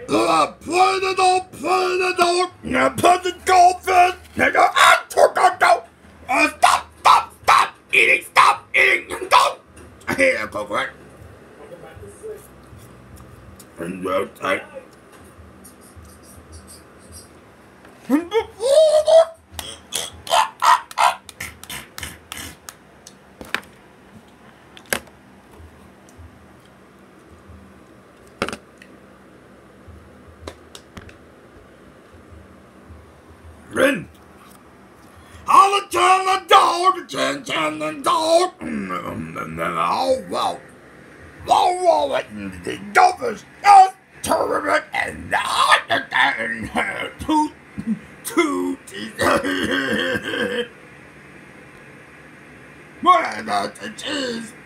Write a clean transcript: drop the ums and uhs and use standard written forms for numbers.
Play the dog, put the goldfish, nigga, stop eating, go! I hear that go quick. And rotate. Rin! I'll turn the dog, turn the dog. Oh, wow. Oh, the gophers, tournament, and toot. What about the cheese?